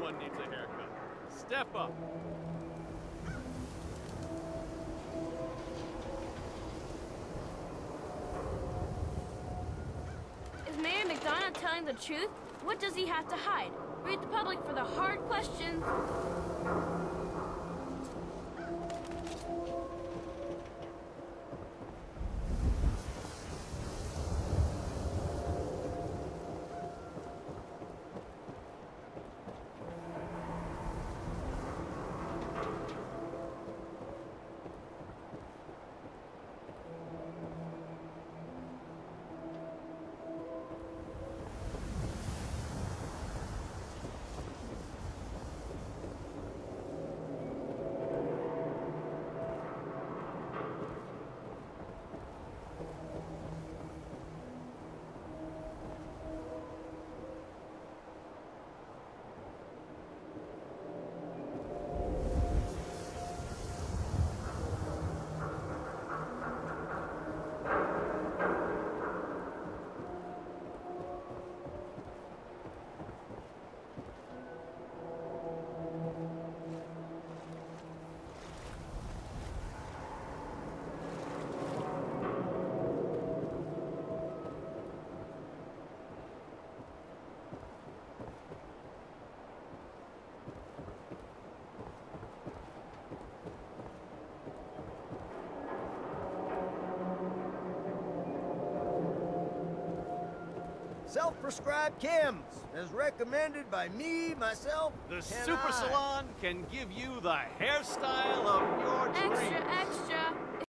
Everyone needs a haircut. Step up. Is Mayor McDonough telling the truth? What does he have to hide? Read the public for the hard questions. Self-prescribed chems, as recommended by me, myself, The and Super I. Salon can give you the hairstyle of your dreams. Extra, extra.